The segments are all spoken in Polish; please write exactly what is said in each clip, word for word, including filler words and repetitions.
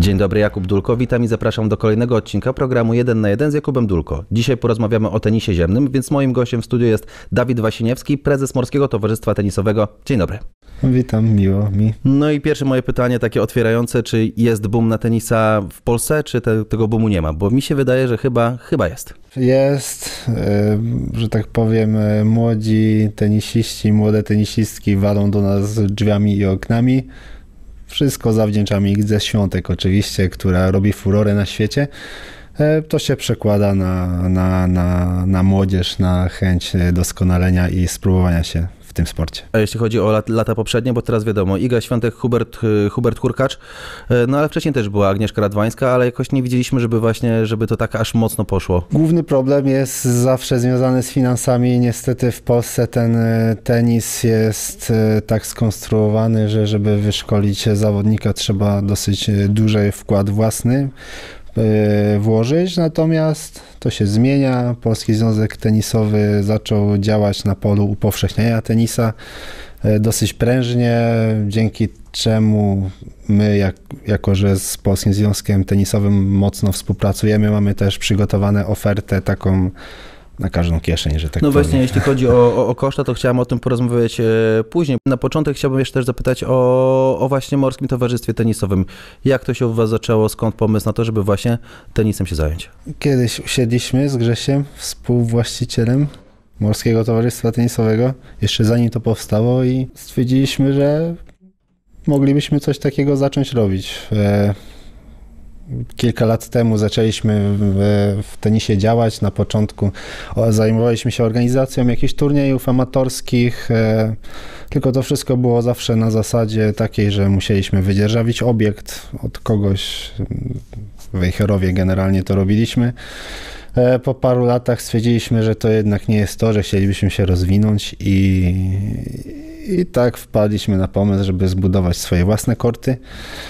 Dzień dobry, Jakub Dulko. Witam i zapraszam do kolejnego odcinka programu jeden na jeden z Jakubem Dulko. Dzisiaj porozmawiamy o tenisie ziemnym, więc moim gościem w studiu jest Dawid Wasiniewski, prezes Morskiego Towarzystwa Tenisowego. Dzień dobry. Witam, miło mi. No i pierwsze moje pytanie takie otwierające, czy jest boom na tenisa w Polsce, czy te, tego boomu nie ma? Bo mi się wydaje, że chyba, chyba jest. Jest, że tak powiem, młodzi tenisiści, młode tenisistki walą do nas drzwiami i oknami. Wszystko zawdzięczamy Idze Świątek oczywiście, która robi furorę na świecie. To się przekłada na, na, na, na młodzież, na chęć doskonalenia i spróbowania się w tym sporcie. A jeśli chodzi o lat, lata poprzednie, bo teraz wiadomo, Iga Świątek, Hubert, Hubert Hurkacz, no ale wcześniej też była Agnieszka Radwańska, ale jakoś nie widzieliśmy, żeby właśnie, żeby to tak aż mocno poszło. Główny problem jest zawsze związany z finansami. Niestety w Polsce ten tenis jest tak skonstruowany, że żeby wyszkolić zawodnika, trzeba dosyć duży wkład własny włożyć, natomiast to się zmienia. Polski Związek Tenisowy zaczął działać na polu upowszechniania tenisa dosyć prężnie, dzięki czemu my, jak, jako że z Polskim Związkiem Tenisowym mocno współpracujemy, mamy też przygotowane ofertę taką na każdą kieszeń, że tak No powiem. właśnie, jeśli chodzi o, o, o koszta, to chciałem o tym porozmawiać e, później. Na początek chciałbym jeszcze też zapytać o, o właśnie Morskim Towarzystwie Tenisowym. Jak to się u was zaczęło? Skąd pomysł na to, żeby właśnie tenisem się zająć? Kiedyś usiedliśmy z Grzesiem, współwłaścicielem Morskiego Towarzystwa Tenisowego, jeszcze zanim to powstało, i stwierdziliśmy, że moglibyśmy coś takiego zacząć robić. E, Kilka lat temu zaczęliśmy w, w tenisie działać. Na początku zajmowaliśmy się organizacją jakichś turniejów amatorskich, e, tylko to wszystko było zawsze na zasadzie takiej, że musieliśmy wydzierżawić obiekt od kogoś. W Wejherowie generalnie to robiliśmy. E, po paru latach stwierdziliśmy, że to jednak nie jest to, że chcielibyśmy się rozwinąć i, i tak wpadliśmy na pomysł, żeby zbudować swoje własne korty.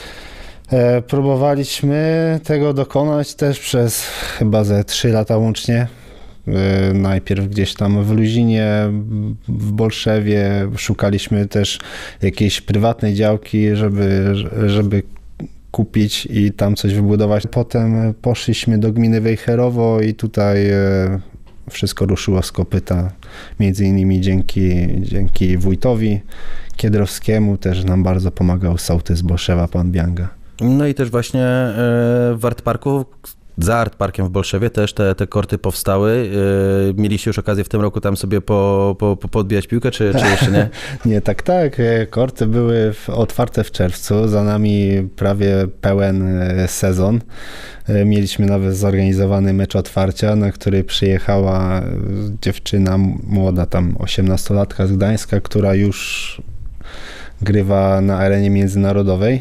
Próbowaliśmy tego dokonać też przez chyba ze trzy lata łącznie. Najpierw gdzieś tam w Luzinie, w Bolszewie, szukaliśmy też jakiejś prywatnej działki, żeby, żeby kupić i tam coś wybudować. Potem poszliśmy do gminy Wejherowo i tutaj wszystko ruszyło z kopyta, między innymi dzięki, dzięki wójtowi Kiedrowskiemu, też nam bardzo pomagał sołtys Bolszewa, pan Bianga. No i też właśnie w Art Parku, za Art Parkiem w Bolszewie też te, te korty powstały. Mieliście już okazję w tym roku tam sobie po, po, po podbijać piłkę, czy, czy jeszcze nie? Nie, tak, tak. Korty były otwarte w czerwcu, za nami prawie pełen sezon. Mieliśmy nawet zorganizowany mecz otwarcia, na który przyjechała dziewczyna młoda, tam osiemnastolatka z Gdańska, która już grywa na arenie międzynarodowej.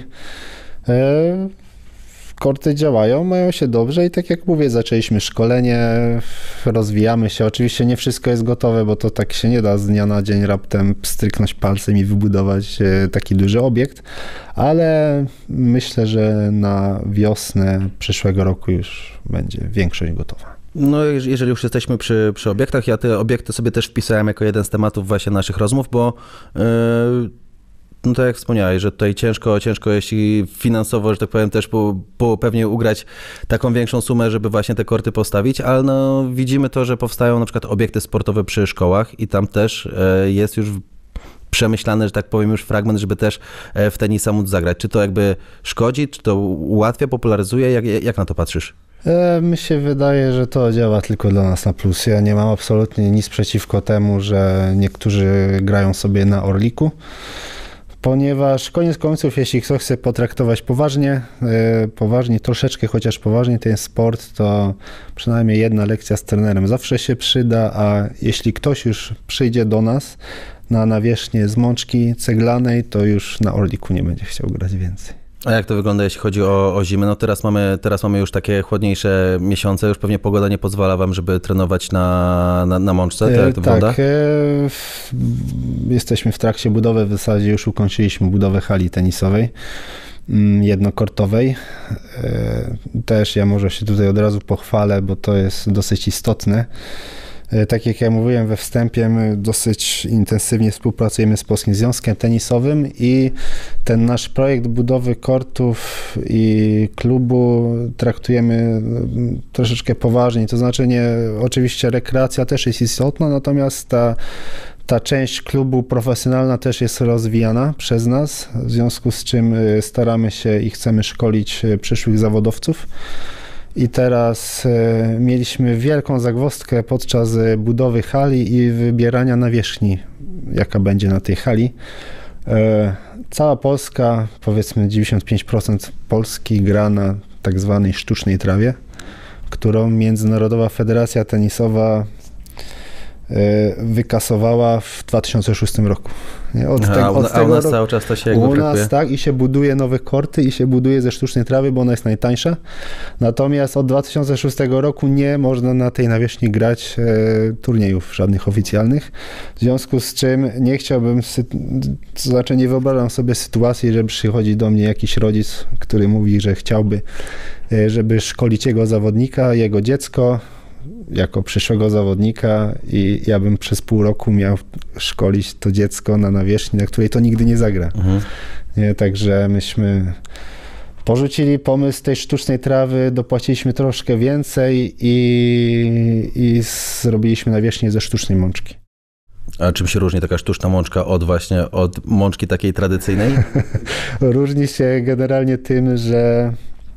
Korty działają, mają się dobrze i tak jak mówię, zaczęliśmy szkolenie, rozwijamy się. Oczywiście nie wszystko jest gotowe, bo to tak się nie da z dnia na dzień raptem stryknąć palcem i wybudować taki duży obiekt, ale myślę, że na wiosnę przyszłego roku już będzie większość gotowa. No jeżeli już jesteśmy przy, przy obiektach, ja te obiekty sobie też wpisałem jako jeden z tematów właśnie naszych rozmów, bo yy... no tak jak wspomniałeś, że tutaj ciężko, ciężko jeśli finansowo, że tak powiem, też po, po pewnie ugrać taką większą sumę, żeby właśnie te korty postawić, ale no widzimy to, że powstają na przykład obiekty sportowe przy szkołach i tam też jest już przemyślany, że tak powiem, już fragment, żeby też w tenisa móc zagrać. Czy to jakby szkodzi, czy to ułatwia, popularyzuje? Jak, jak na to patrzysz? Mi się wydaje, że to działa tylko dla nas na plus. Ja nie mam absolutnie nic przeciwko temu, że niektórzy grają sobie na orliku, ponieważ koniec końców, jeśli ktoś chce potraktować poważnie, poważnie, troszeczkę chociaż poważnie ten sport, to przynajmniej jedna lekcja z trenerem zawsze się przyda, a jeśli ktoś już przyjdzie do nas na nawierzchnię z mączki ceglanej, to już na orliku nie będzie chciał grać więcej. A jak to wygląda, jeśli chodzi o, o zimę? No teraz mamy, teraz mamy już takie chłodniejsze miesiące, już pewnie pogoda nie pozwala wam, żeby trenować na, na, na mączce, to jak to tak, wygląda? Tak, jesteśmy w trakcie budowy, w zasadzie już ukończyliśmy budowę hali tenisowej jednokortowej. Też ja może się tutaj od razu pochwalę, bo to jest dosyć istotne. Tak jak ja mówiłem we wstępie, my dosyć intensywnie współpracujemy z Polskim Związkiem Tenisowym i ten nasz projekt budowy kortów i klubu traktujemy troszeczkę poważnie. To znaczy nie, oczywiście rekreacja też jest istotna, natomiast ta Ta część klubu profesjonalna też jest rozwijana przez nas, w związku z czym staramy się i chcemy szkolić przyszłych zawodowców. I teraz mieliśmy wielką zagwozdkę podczas budowy hali i wybierania nawierzchni, jaka będzie na tej hali. Cała Polska, powiedzmy dziewięćdziesiąt pięć procent Polski gra na tak zwanej sztucznej trawie, którą Międzynarodowa Federacja Tenisowa wykasowała w dwa tysiące szóstym roku. Od Aha, tego, od a u nas roku, cały czas to się U nas tak i się buduje nowe korty i się buduje ze sztucznej trawy, bo ona jest najtańsza. Natomiast od dwa tysiące szóstego roku nie można na tej nawierzchni grać e, turniejów żadnych oficjalnych. W związku z czym nie chciałbym, to znaczy nie wyobrażam sobie sytuacji, że przychodzi do mnie jakiś rodzic, który mówi, że chciałby, e, żeby szkolić jego zawodnika, jego dziecko, jako przyszłego zawodnika i ja bym przez pół roku miał szkolić to dziecko na nawierzchni, na której to nigdy nie zagra. Mhm. Nie, także myśmy porzucili pomysł tej sztucznej trawy, dopłaciliśmy troszkę więcej i, i zrobiliśmy nawierzchnię ze sztucznej mączki. A czym się różni taka sztuczna mączka od właśnie od mączki takiej tradycyjnej? Różni się generalnie tym, że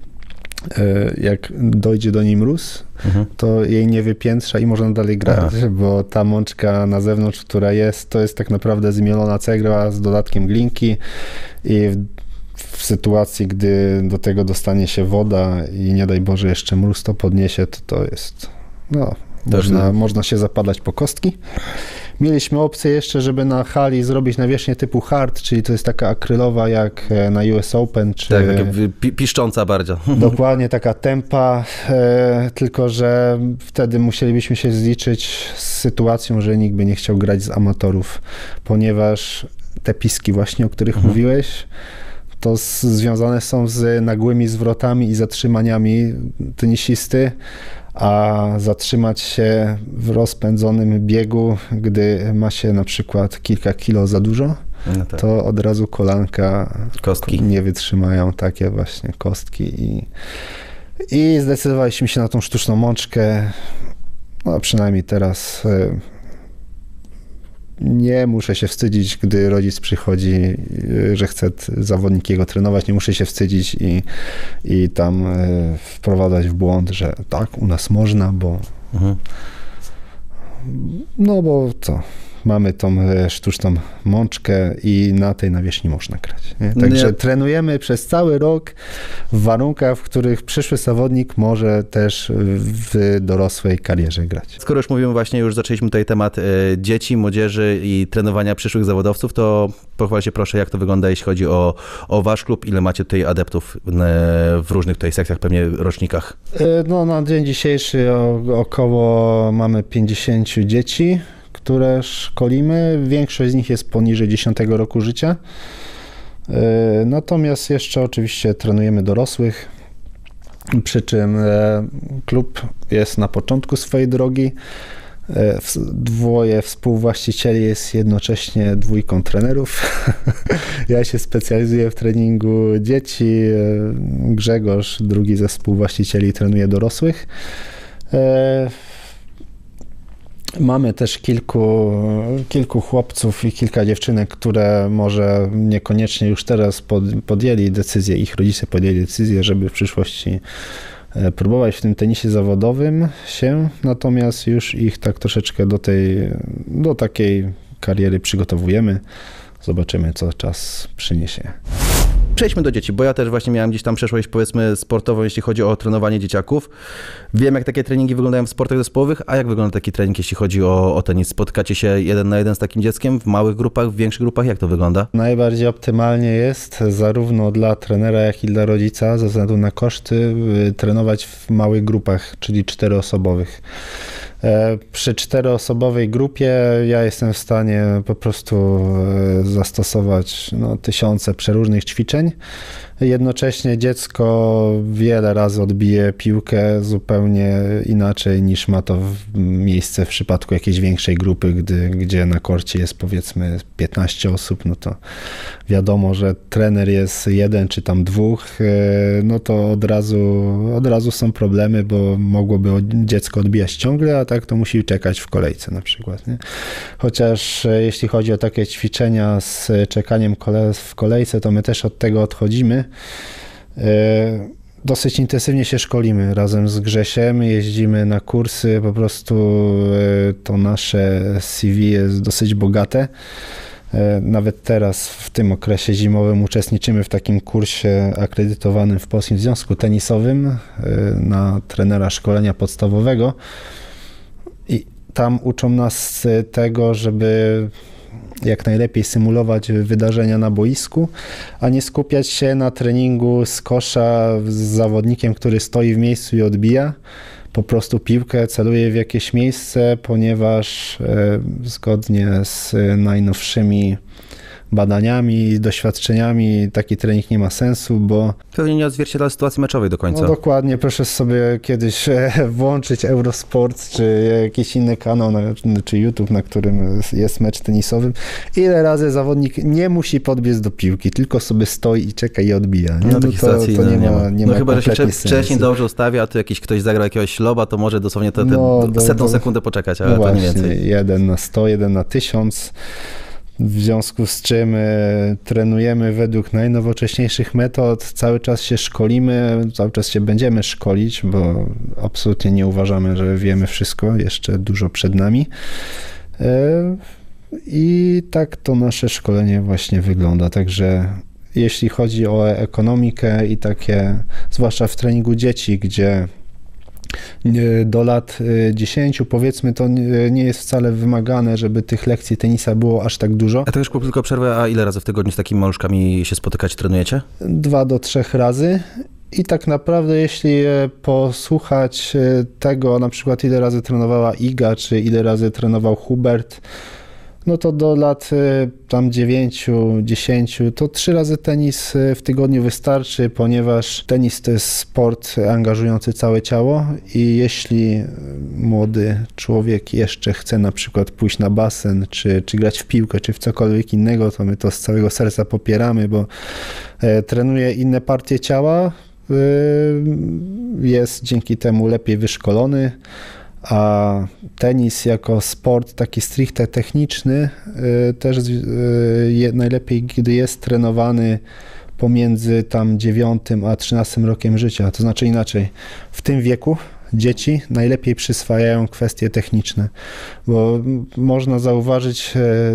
jak dojdzie do niej mróz, mhm. to jej nie wypiętrza i można dalej grać, Aha. bo ta mączka na zewnątrz, która jest, to jest tak naprawdę zmielona cegła z dodatkiem glinki i w, w sytuacji, gdy do tego dostanie się woda i nie daj Boże jeszcze mróz to podniesie, to to jest, no, można, można się zapadać po kostki. Mieliśmy opcję jeszcze, żeby na hali zrobić nawierzchnię typu hard, czyli to jest taka akrylowa jak na U S Open. Czy... Tak, pi- piszcząca bardzo. Dokładnie, taka tempa, e, tylko że wtedy musielibyśmy się zliczyć z sytuacją, że nikt by nie chciał grać z amatorów, ponieważ te piski właśnie, o których mhm. mówiłeś, to z, związane są z nagłymi zwrotami i zatrzymaniami tenisisty, a zatrzymać się w rozpędzonym biegu, gdy ma się na przykład kilka kilo za dużo, no tak. to od razu kolanka kostki nie wytrzymają, takie właśnie kostki i, i zdecydowaliśmy się na tą sztuczną mączkę, no przynajmniej teraz nie muszę się wstydzić, gdy rodzic przychodzi, że chce zawodnik jego trenować, nie muszę się wstydzić i, i tam wprowadzać w błąd, że tak, u nas można, bo mhm. no bo co, mamy tą sztuczną mączkę i na tej nawierzchni można grać. Nie? Także nie. trenujemy przez cały rok w warunkach, w których przyszły zawodnik może też w dorosłej karierze grać. Skoro już mówimy właśnie, już zaczęliśmy tutaj temat dzieci, młodzieży i trenowania przyszłych zawodowców, to pochwal się proszę, jak to wygląda, jeśli chodzi o, o wasz klub, ile macie tutaj adeptów w różnych tutaj sekcjach, pewnie rocznikach? No na dzień dzisiejszy około mamy pięćdziesiąt dzieci, które szkolimy. Większość z nich jest poniżej dziesiątego roku życia. Natomiast jeszcze oczywiście trenujemy dorosłych, przy czym klub jest na początku swojej drogi. Dwoje współwłaścicieli jest jednocześnie dwójką trenerów. Ja się specjalizuję w treningu dzieci. Grzegorz, drugi ze współwłaścicieli, trenuje dorosłych. Mamy też kilku, kilku chłopców i kilka dziewczynek, które może niekoniecznie już teraz pod, podjęli decyzję, ich rodzice podjęli decyzję, żeby w przyszłości próbować w tym tenisie zawodowym się, natomiast już ich tak troszeczkę do tej, do takiej kariery przygotowujemy. Zobaczymy, co czas przyniesie. Przejdźmy do dzieci, bo ja też właśnie miałem gdzieś tam przeszłość, powiedzmy, sportową, jeśli chodzi o trenowanie dzieciaków. Wiem, jak takie treningi wyglądają w sportach zespołowych, a jak wygląda taki trening, jeśli chodzi o, o tenis? Spotkacie się jeden na jeden z takim dzieckiem w małych grupach, w większych grupach? Jak to wygląda? Najbardziej optymalnie jest, zarówno dla trenera, jak i dla rodzica, ze względu na koszty, trenować w małych grupach, czyli czteroosobowych. Przy czteroosobowej grupie ja jestem w stanie po prostu zastosować no, tysiące przeróżnych ćwiczeń. jednocześnie dziecko wiele razy odbije piłkę zupełnie inaczej niż ma to miejsce w przypadku jakiejś większej grupy, gdy, gdzie na korcie jest powiedzmy piętnaście osób, no to wiadomo, że trener jest jeden czy tam dwóch, no to od razu, od razu są problemy, bo mogłoby dziecko odbijać ciągle, a tak to musi czekać w kolejce na przykład. Nie? Chociaż jeśli chodzi o takie ćwiczenia z czekaniem w kolejce, to my też od tego odchodzimy. Dosyć intensywnie się szkolimy razem z Grzesiem, jeździmy na kursy, po prostu to nasze C V jest dosyć bogate. Nawet teraz w tym okresie zimowym uczestniczymy w takim kursie akredytowanym w Polskim Związku Tenisowym na trenera szkolenia podstawowego i tam uczą nas tego, żeby jak najlepiej symulować wydarzenia na boisku, a nie skupiać się na treningu z kosza z zawodnikiem, który stoi w miejscu i odbija po prostu piłkę, celuje w jakieś miejsce, ponieważ e, zgodnie z najnowszymi badaniami, doświadczeniami taki trening nie ma sensu, bo... Pewnie nie odzwierciedla sytuacji meczowej do końca. No dokładnie, proszę sobie kiedyś włączyć Eurosport, czy jakiś inny kanał, czy YouTube, na którym jest mecz tenisowy. Ile razy zawodnik nie musi podbiec do piłki, tylko sobie stoi i czeka i odbija. Nie? No, No to, to nie, no, nie ma, nie no ma chyba, że się sensu. wcześniej dobrze ustawia, a tu jakiś ktoś zagrał jakiegoś loba, to może dosłownie te, te no, do, setną do, sekundę poczekać, ale no to właśnie, nie więcej. jeden na sto, jeden na tysiąc. W związku z czym e, trenujemy według najnowocześniejszych metod, cały czas się szkolimy, cały czas się będziemy szkolić, bo absolutnie nie uważamy, że wiemy wszystko, jeszcze dużo przed nami. E, I tak to nasze szkolenie właśnie wygląda, także jeśli chodzi o ekonomikę i takie, zwłaszcza w treningu dzieci, gdzie do lat dziesięciu powiedzmy to nie jest wcale wymagane, żeby tych lekcji tenisa było aż tak dużo. A to już tylko przerwę, a ile razy w tygodniu z takimi maluszkami się spotykać, trenujecie? Dwa do trzech razy. I tak naprawdę jeśli posłuchać tego, na przykład ile razy trenowała Iga, czy ile razy trenował Hubert, no to do lat tam dziewięciu, dziesięciu, to trzy razy tenis w tygodniu wystarczy, ponieważ tenis to jest sport angażujący całe ciało i jeśli młody człowiek jeszcze chce na przykład pójść na basen, czy, czy grać w piłkę, czy w cokolwiek innego, to my to z całego serca popieramy, bo trenuje inne partie ciała, jest dzięki temu lepiej wyszkolony, a tenis jako sport taki stricte techniczny też najlepiej, gdy jest trenowany pomiędzy tam dziewiątym a trzynastym rokiem życia. To znaczy inaczej, w tym wieku dzieci najlepiej przyswajają kwestie techniczne, bo można zauważyć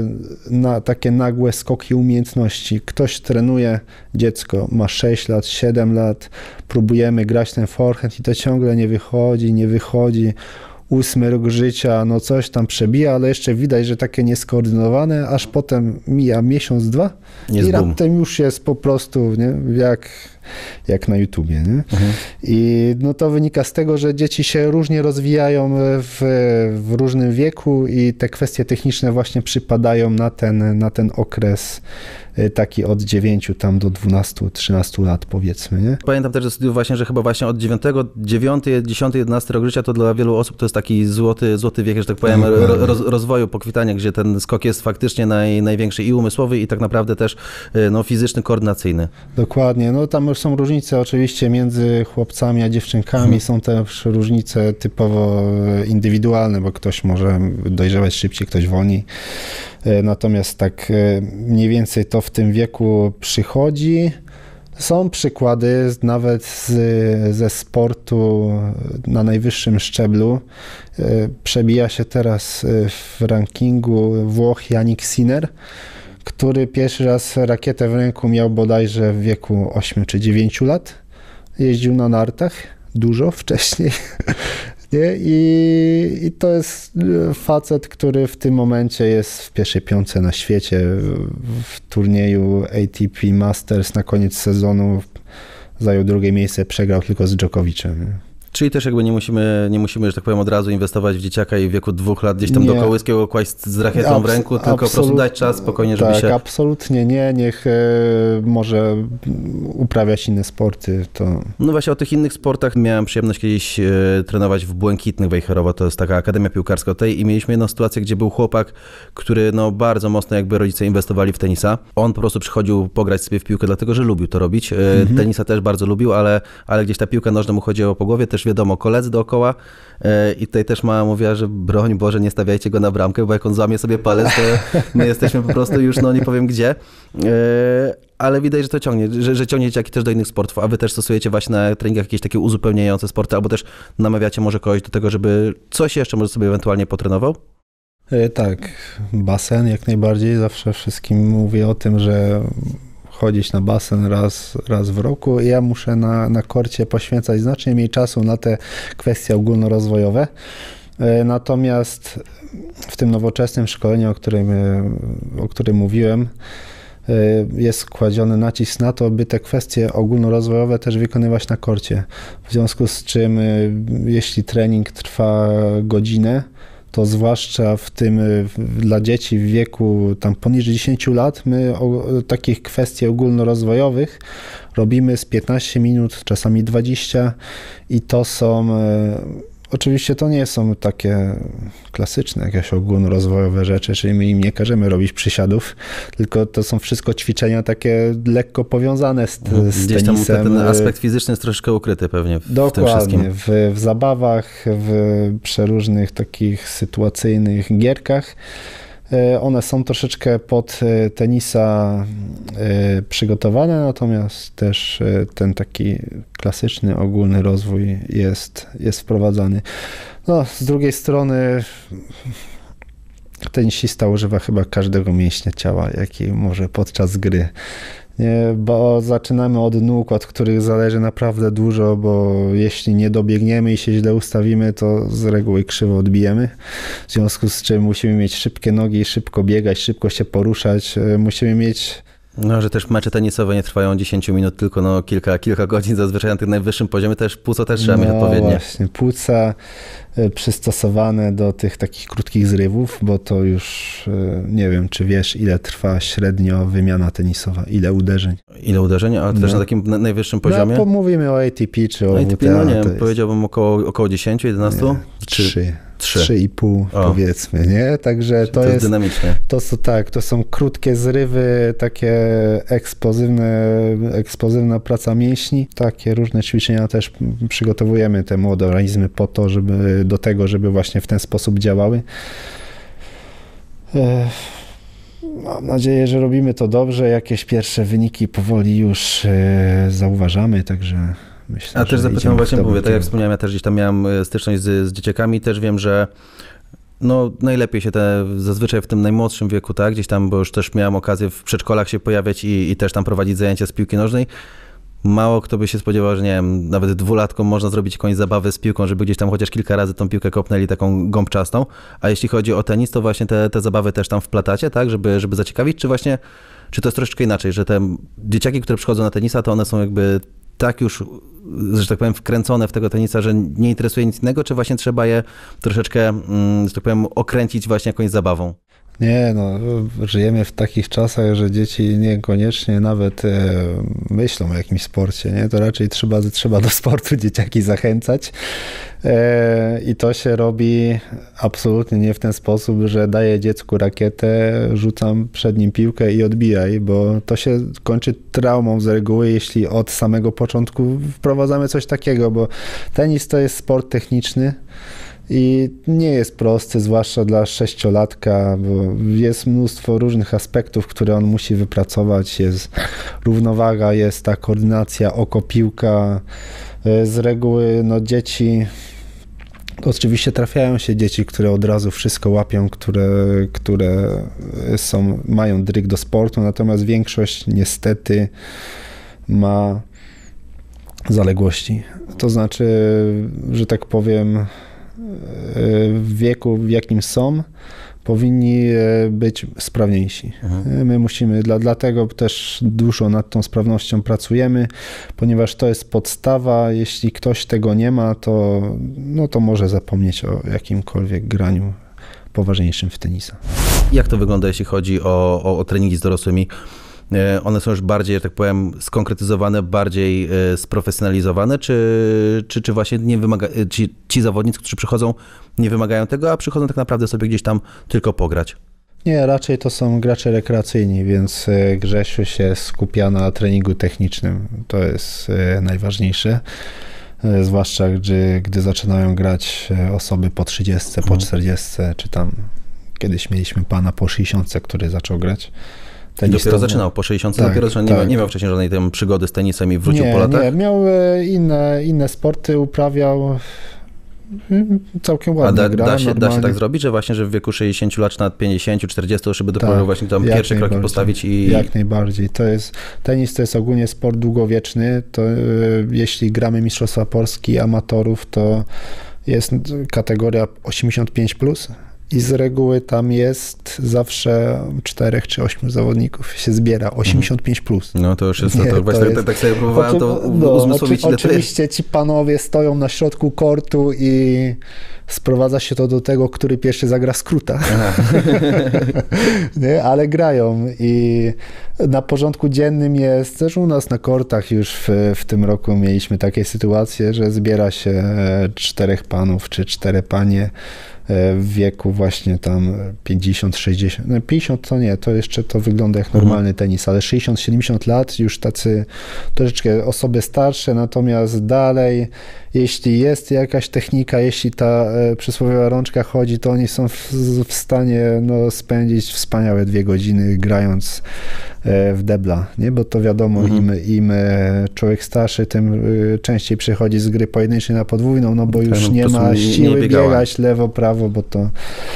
na takie nagłe skoki umiejętności. Ktoś trenuje, dziecko ma sześć lat, siedem lat, próbujemy grać ten forehand i to ciągle nie wychodzi, nie wychodzi. Ósmy rok życia, no coś tam przebija, ale jeszcze widać, że takie nieskoordynowane, aż potem mija miesiąc, dwa jest i raptem już jest po prostu, nie, jak, jak na YouTubie. Nie? Mhm. I no to wynika z tego, że dzieci się różnie rozwijają w, w różnym wieku i te kwestie techniczne właśnie przypadają na ten, na ten okres taki od dziewięciu tam do dwunastu, trzynastu lat powiedzmy, nie? Pamiętam też ze studiów właśnie, że chyba właśnie od dziewiątego, dziewiąty, dziesiąty, jedenasty rok życia to dla wielu osób to jest taki złoty, złoty wiek, że tak powiem, roz, rozwoju, pokwitania, gdzie ten skok jest faktycznie naj, największy i umysłowy i tak naprawdę też no, fizyczny, koordynacyjny. Dokładnie, no tam są różnice oczywiście między chłopcami a dziewczynkami, hmm. są też różnice typowo indywidualne, bo ktoś może dojrzewać szybciej, ktoś wolniej. Natomiast tak mniej więcej to w tym wieku przychodzi. Są przykłady nawet z, ze sportu na najwyższym szczeblu. Przebija się teraz w rankingu Włoch Jannik Sinner, który pierwszy raz rakietę w ręku miał bodajże w wieku ośmiu czy dziewięciu lat. Jeździł na nartach dużo wcześniej. Nie? I, I to jest facet, który w tym momencie jest w pierwszej piątce na świecie w turnieju A T P Masters na koniec sezonu zajął drugie miejsce, przegrał tylko z Djokovicem. Czyli też jakby nie musimy, nie musimy, że tak powiem, od razu inwestować w dzieciaka i w wieku dwóch lat gdzieś tam Nie. do kołyskiego kłaść z rakietą Abs- w ręku, tylko po prostu dać czas spokojnie, żeby tak, się... absolutnie nie. Niech e, może uprawiać inne sporty. To... No właśnie o tych innych sportach miałem przyjemność kiedyś e, trenować w Błękitnych Wejherowo, to jest taka akademia piłkarska tutaj i mieliśmy jedną sytuację, gdzie był chłopak, który no bardzo mocno jakby rodzice inwestowali w tenisa. On po prostu przychodził pograć sobie w piłkę, dlatego że lubił to robić. E, mhm. Tenisa też bardzo lubił, ale, ale gdzieś ta piłka nożna mu chodziła po głowie, też wiadomo, koledzy dookoła e, i tutaj też mama mówiła, że broń Boże, nie stawiajcie go na bramkę, bo jak on złamie sobie palec, to my jesteśmy po prostu już, no nie powiem gdzie. E, ale widać, że to ciągnie, że, że ciągnie dzieciaki też do innych sportów, a wy też stosujecie właśnie na treningach jakieś takie uzupełniające sporty, albo też namawiacie może kogoś do tego, żeby coś jeszcze może sobie ewentualnie potrenował? E, tak, basen jak najbardziej. Zawsze wszystkim mówię o tym, że chodzić na basen raz, raz w roku. Ja muszę na, na korcie poświęcać znacznie mniej czasu na te kwestie ogólnorozwojowe. E, natomiast w tym nowoczesnym szkoleniu, o którym, o którym mówiłem, jest kładziony nacisk na to, by te kwestie ogólnorozwojowe też wykonywać na korcie. W związku z czym, jeśli trening trwa godzinę, to zwłaszcza w tym dla dzieci w wieku tam poniżej dziesięciu lat, my o, takich kwestii ogólnorozwojowych robimy z piętnaście minut, czasami dwadzieścia i to są... Oczywiście to nie są takie klasyczne, jakieś ogólnorozwojowe rzeczy, czyli my im nie każemy robić przysiadów, tylko to są wszystko ćwiczenia takie lekko powiązane z, z Gdzieś tenisem. tam ten aspekt fizyczny jest troszeczkę ukryty pewnie w Dokładnie, tym wszystkim. w, w zabawach, w przeróżnych takich sytuacyjnych gierkach. One są troszeczkę pod tenisa przygotowane, natomiast też ten taki klasyczny, ogólny rozwój jest, jest wprowadzany. No, z drugiej strony tenisista używa chyba każdego mięśnia ciała, jaki może podczas gry. Nie, bo zaczynamy od nóg, od których zależy naprawdę dużo, bo jeśli nie dobiegniemy i się źle ustawimy, to z reguły krzywo odbijemy. W związku z czym musimy mieć szybkie nogi, szybko biegać, szybko się poruszać. Musimy mieć... No, że też mecze tenisowe nie trwają dziesięć minut, tylko no kilka, kilka godzin, zazwyczaj na tym najwyższym poziomie też płuca też trzeba no, mieć odpowiednie. Właśnie, płuca przystosowane do tych takich krótkich zrywów, bo to już nie wiem, czy wiesz, ile trwa średnio wymiana tenisowa, ile uderzeń. Ile uderzeń, ale to no. też na takim najwyższym poziomie? No, mówimy o A T P czy o A T P, no nie wiem, jest... powiedziałbym około, około dziesięć, jedenaście? Nie, trzy. Trzy i pół powiedzmy, nie? Także to, to jest, jest dynamicznie. To są tak, to są krótkie zrywy, takie eksplozywne, eksplozywna praca mięśni. Takie różne ćwiczenia też przygotowujemy te młode organizmy po to, żeby do tego, żeby właśnie w ten sposób działały. Mam nadzieję, że robimy to dobrze. Jakieś pierwsze wyniki powoli już zauważamy, także myślę, A też zapytam właśnie, mówię, tak jak wspomniałem, ja też gdzieś tam miałem styczność z, z dzieciakami, też wiem, że no najlepiej się te, zazwyczaj w tym najmłodszym wieku, tak, gdzieś tam, bo już też miałem okazję w przedszkolach się pojawiać i, i też tam prowadzić zajęcia z piłki nożnej. Mało kto by się spodziewał, że nie wiem, nawet dwulatkom można zrobić jakąś zabawę z piłką, żeby gdzieś tam chociaż kilka razy tą piłkę kopnęli taką gąbczastą. A jeśli chodzi o tenis, to właśnie te, te zabawy też tam wplatacie, tak, żeby, żeby zaciekawić, czy właśnie, czy to jest troszeczkę inaczej, że te dzieciaki, które przychodzą na tenisa, to one są jakby tak już, że tak powiem, wkręcone w tego tenisa, że nie interesuje nic innego, czy właśnie trzeba je troszeczkę, że tak powiem, okręcić właśnie jakąś zabawą? Nie, no, żyjemy w takich czasach, że dzieci niekoniecznie nawet e, myślą o jakimś sporcie, nie? To raczej trzeba, trzeba do sportu dzieciaki zachęcać e, i to się robi absolutnie nie w ten sposób, że daję dziecku rakietę, rzucam przed nim piłkę i odbijaj, bo to się kończy traumą z reguły, jeśli od samego początku wprowadzamy coś takiego, bo tenis to jest sport techniczny, i nie jest prosty, zwłaszcza dla sześciolatka, bo jest mnóstwo różnych aspektów, które on musi wypracować. Jest równowaga, jest ta koordynacja oko-piłka. Z reguły no, dzieci, oczywiście trafiają się dzieci, które od razu wszystko łapią, które, które są, mają dryg do sportu, natomiast większość niestety ma zaległości. To znaczy, że tak powiem, w wieku, w jakim są, powinni być sprawniejsi. Mhm. My musimy, dla, dlatego też dużo nad tą sprawnością pracujemy, ponieważ to jest podstawa. Jeśli ktoś tego nie ma, to, no to może zapomnieć o jakimkolwiek graniu poważniejszym w tenisa. Jak to wygląda, jeśli chodzi o, o, o treningi z dorosłymi? One są już bardziej, że tak powiem, skonkretyzowane, bardziej sprofesjonalizowane, czy, czy, czy właśnie nie wymaga, ci, ci zawodnicy, którzy przychodzą, nie wymagają tego, a przychodzą tak naprawdę sobie gdzieś tam tylko pograć? Nie, raczej to są gracze rekreacyjni, więc Grzesiu się skupia na treningu technicznym. To jest najważniejsze. Zwłaszcza gdy, gdy zaczynają grać osoby po trzydziestce, po czterdziestce, czy tam kiedyś mieliśmy pana po sześćdziesiątce, który zaczął grać. Tenistą. Dopiero zaczynał, po sześćdziesiątce tak, dopiero zaczynał, nie, tak. nie miał wcześniej żadnej tam przygody z tenisem i wrócił nie, po latach? Nie, miał inne, inne sporty, uprawiał, całkiem ładnie A da, gra, da, się, da się tak zrobić, że właśnie, że w wieku sześćdziesięciu lat, czy nawet pięćdziesięciu, czterdziestu, żeby dopiero tak, właśnie tam pierwsze kroki postawić i... Jak najbardziej. To jest, tenis to jest ogólnie sport długowieczny, to y, jeśli gramy Mistrzostwa Polski amatorów, to jest kategoria osiemdziesiąt pięć plus. I z reguły tam jest zawsze czterech czy ośmiu zawodników się zbiera, osiemdziesiąt pięć plus. No to już jest, nie, to, to właśnie jest, tak, tak sobie próbowałem to no, uzmysłowić. Oczy, oczywiście ci panowie stoją na środku kortu i sprowadza się to do tego, który pierwszy zagra skróta. Nie? Ale grają i na porządku dziennym jest, też u nas na kortach już w, w tym roku mieliśmy takie sytuacje, że zbiera się czterech panów czy cztery panie w wieku właśnie tam pięćdziesiąt, sześćdziesiąt, no pięćdziesiąt to nie, to jeszcze to wygląda jak normalny tenis, ale sześćdziesiąt, siedemdziesiąt lat już tacy troszeczkę osoby starsze, natomiast dalej, jeśli jest jakaś technika, jeśli ta e, przysłowiowa rączka chodzi, to oni są w, w stanie no, spędzić wspaniałe dwie godziny grając e, w debla, nie? Bo to wiadomo, mhm. im, im człowiek starszy, tym y, częściej przychodzi z gry pojedynczej na podwójną, no bo już no, nie ma siły nie biegać lewo, prawo, bo to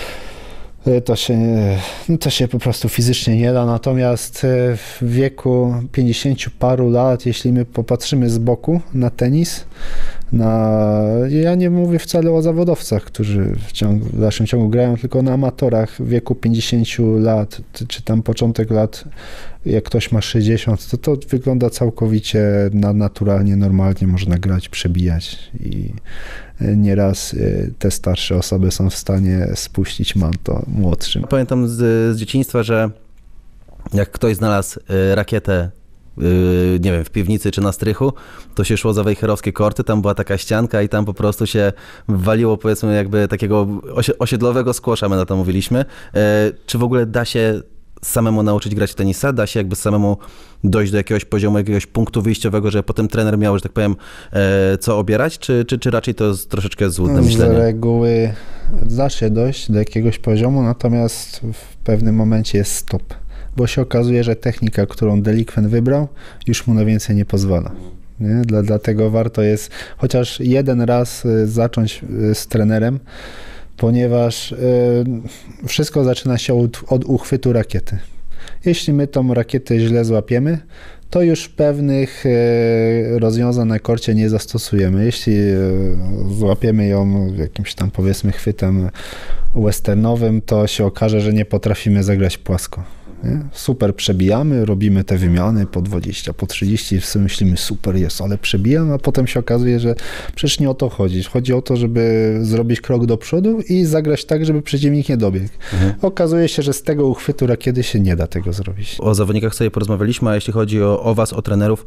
to się, to się po prostu fizycznie nie da, natomiast w wieku pięćdziesięciu paru lat, jeśli my popatrzymy z boku na tenis, na, ja nie mówię wcale o zawodowcach, którzy w, ciągu, w dalszym ciągu grają, tylko na amatorach w wieku pięćdziesięciu lat, czy tam początek lat, jak ktoś ma sześćdziesiąt, to to wygląda całkowicie naturalnie, normalnie, można grać, przebijać i nieraz te starsze osoby są w stanie spuścić manto młodszym. Pamiętam z, z dzieciństwa, że jak ktoś znalazł rakietę, nie wiem, w piwnicy czy na strychu, to się szło za wejherowskie korty, tam była taka ścianka i tam po prostu się waliło, powiedzmy, jakby takiego osiedlowego squasha, my na to mówiliśmy. Czy w ogóle da się samemu nauczyć grać w tenisa? Da się jakby samemu dojść do jakiegoś poziomu, jakiegoś punktu wyjściowego, że potem trener miał, że tak powiem, co obierać, czy, czy, czy raczej to jest troszeczkę złudne myślenie? Z reguły da się dojść do jakiegoś poziomu, natomiast w pewnym momencie jest stop, bo się okazuje, że technika, którą delikwent wybrał, już mu na więcej nie pozwala. Nie? Dla, dlatego warto jest chociaż jeden raz zacząć z trenerem, ponieważ y, wszystko zaczyna się od, od uchwytu rakiety. Jeśli my tą rakietę źle złapiemy, to już pewnych y, rozwiązań na korcie nie zastosujemy. Jeśli y, złapiemy ją jakimś tam, powiedzmy, chwytem westernowym, to się okaże, że nie potrafimy zagrać płasko. Nie? Super przebijamy, robimy te wymiany po dwadzieścia, po trzydzieści i sobie myślimy, super jest, ale przebijam, a potem się okazuje, że przecież nie o to chodzi. Chodzi o to, żeby zrobić krok do przodu i zagrać tak, żeby przeciwnik nie dobiegł. Mhm. Okazuje się, że z tego uchwytu rakiety się nie da tego zrobić. O zawodnikach sobie porozmawialiśmy, a jeśli chodzi o, o was, o trenerów,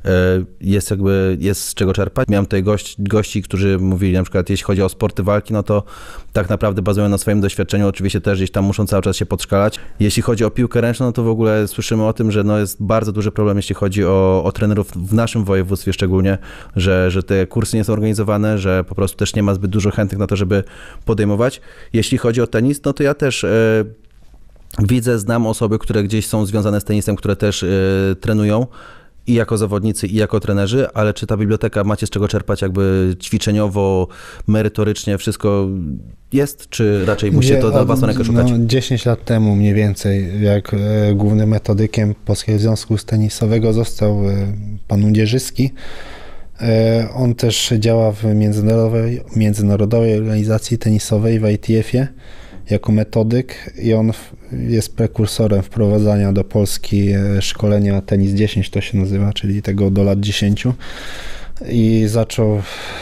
jest jakby, jest z czego czerpać. Miałem tutaj gość, gości, którzy mówili na przykład, jeśli chodzi o sporty walki, no to tak naprawdę bazują na swoim doświadczeniu, oczywiście też gdzieś tam muszą cały czas się podszkalać. Jeśli chodzi o piłkę ręczną, no to w ogóle słyszymy o tym, że no jest bardzo duży problem, jeśli chodzi o, o trenerów w naszym województwie szczególnie, że, że te kursy nie są organizowane, że po prostu też nie ma zbyt dużo chętnych na to, żeby podejmować. Jeśli chodzi o tenis, no to ja też e, widzę, znam osoby, które gdzieś są związane z tenisem, które też e, trenują i jako zawodnicy, i jako trenerzy, ale czy ta biblioteka macie z czego czerpać jakby ćwiczeniowo, merytorycznie, wszystko jest, czy raczej musicie to na własną rękę szukać? No, dziesięć lat temu mniej więcej, jak e, głównym metodykiem Polskiego Związku Tenisowego został e, pan Udzierzyski. E, on też działa w międzynarodowej, międzynarodowej organizacji tenisowej w I T F-ie jako metodyk i on jest prekursorem wprowadzania do Polski szkolenia Tenis dziesięć to się nazywa, czyli tego do lat dziesięciu i zaczął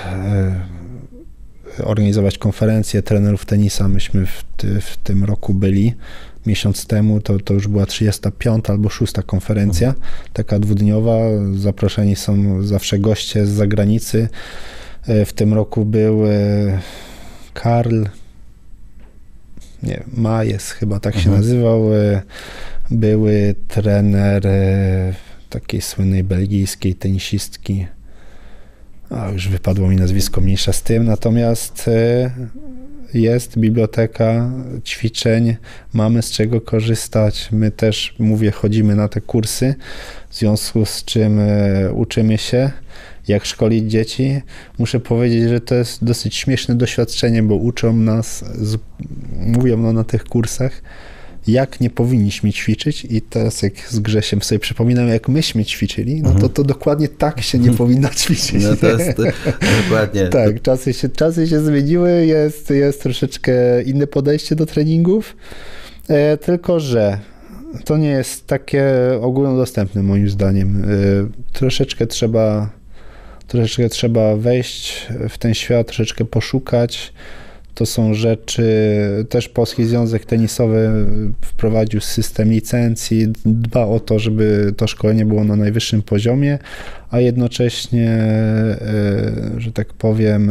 organizować konferencje trenerów tenisa. Myśmy w, ty, w tym roku byli miesiąc temu, to, to już była trzydziesta piąta albo szósta konferencja, mhm. taka dwudniowa. Zaproszeni są zawsze goście z zagranicy. W tym roku był Karl, nie Majes chyba tak mhm. się nazywał. Były trener takiej słynnej belgijskiej tenisistki. A już wypadło mi nazwisko, mniejsza z tym, natomiast jest biblioteka ćwiczeń, mamy z czego korzystać. My też, mówię, chodzimy na te kursy, w związku z czym uczymy się, jak szkolić dzieci. Muszę powiedzieć, że to jest dosyć śmieszne doświadczenie, bo uczą nas, mówią no, na tych kursach, jak nie powinniśmy ćwiczyć i teraz jak z Grzesiem sobie przypominam, jak myśmy ćwiczyli, no to, to dokładnie tak się nie powinno ćwiczyć. No to jest dokładnie. Tak, czasy się, czasy się zmieniły, jest, jest troszeczkę inne podejście do treningów, e, tylko że to nie jest takie ogólnodostępne moim zdaniem. E, troszeczkę trzeba, troszeczkę trzeba wejść w ten świat, troszeczkę poszukać. To są rzeczy, też Polski Związek Tenisowy wprowadził system licencji, dba o to, żeby to szkolenie było na najwyższym poziomie, a jednocześnie, że tak powiem,